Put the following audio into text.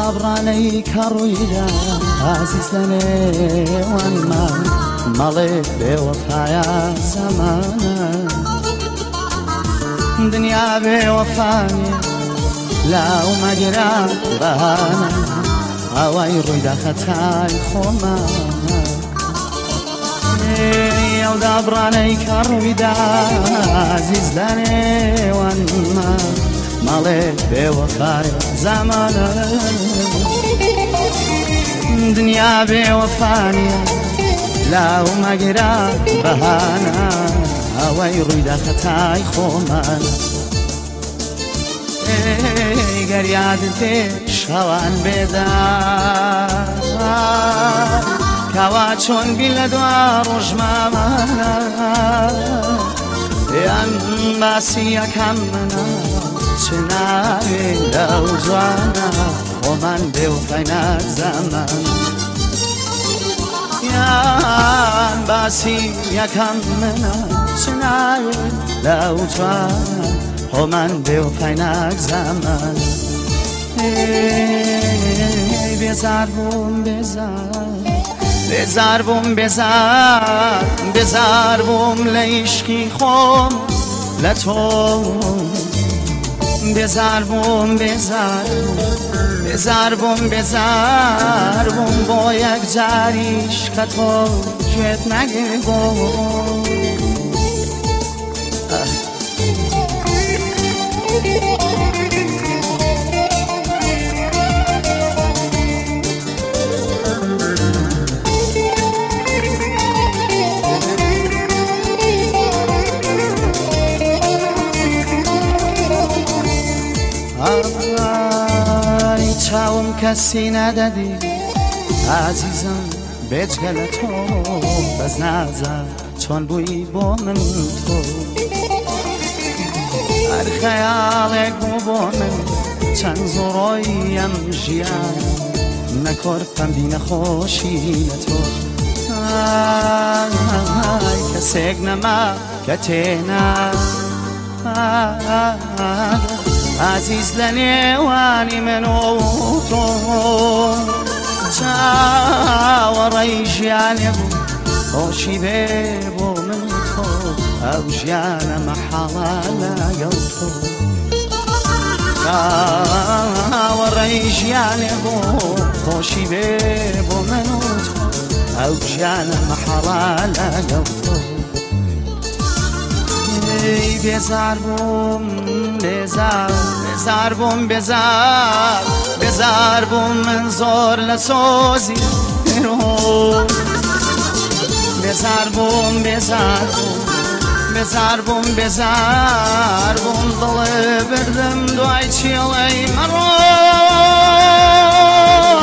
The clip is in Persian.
دابڕانەی کەڕوویدا ئازیزدەنێ وانمان مەڵێ بێوەفایە زەمانە دنیا بێوەفانێ لاو مەگرە بەهانە ئەوەی ڕوویدا خەتای خۆمانە ئەو دابڕانەی کەڕوویدا ئازیزدەنێ وانمان مەڵێ بێوەفایە زەمانە دنیا بێوەفانیە لاو مەگرە بەهانە ئەوەی ڕوویدا خەتای خۆمان گەریادت دێ شەوان بێدار کەوا چۆن بی لە دوا ڕۆژمامانە یان باسی یەکەم منە چ ناوێ لەو جوانە خۆمان بێوفای نازەمان یان باسی یەکەم منە چ ناوێ لەو جوانە خۆمان بێوفای نازەمان بێزار بووم بێزار بووم بێزار بووم لە عیشقی خۆم لە تۆ بێزار بووم بێزار بووم بۆ یەک جاریش کە تۆ گوێت نەگرگۆم چاوم کەسی نەدەدی ئازیزم بێجگە لە تۆ بەس نازان چۆن بووی بۆ من تۆ هەر خەیاڵێک بوو بۆ من چەند زۆڕۆی ئەم ژیان نەکۆرپەم بی نەخۆشی لە تۆ کەسێک نەما کە تێنا عزیز لە نێوانی من و تۆ چاوەڕێی ژیانێ بوو خۆشی بێ بۆ من و تۆ ئەو ژیانە مەحاڵە لەگەڵ تۆ چاوەڕێی ژیانێ بوو خۆشی بێ بۆ من و تۆ ئەو ژیانە مەحاڵە لەگەڵ تۆ بێزار بووم بێزار بووم من زۆر لە سۆزی بێزار بووم دڵێ بردم دوای چێڵەی مەڕۆ